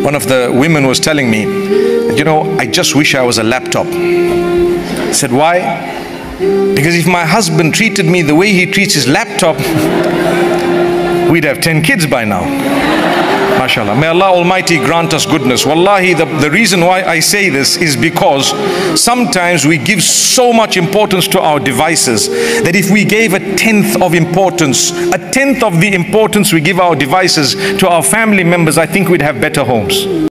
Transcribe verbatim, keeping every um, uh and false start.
one of the women was telling me, you know, I just wish I was a laptop. I said, why? Because if my husband treated me the way he treats his laptop, we'd have ten kids by now. MashaAllah. May Allah Almighty grant us goodness. Wallahi, the, the reason why I say this is because sometimes we give so much importance to our devices that if we gave a tenth of importance, a tenth of the importance we give our devices to our family members, I think we'd have better homes.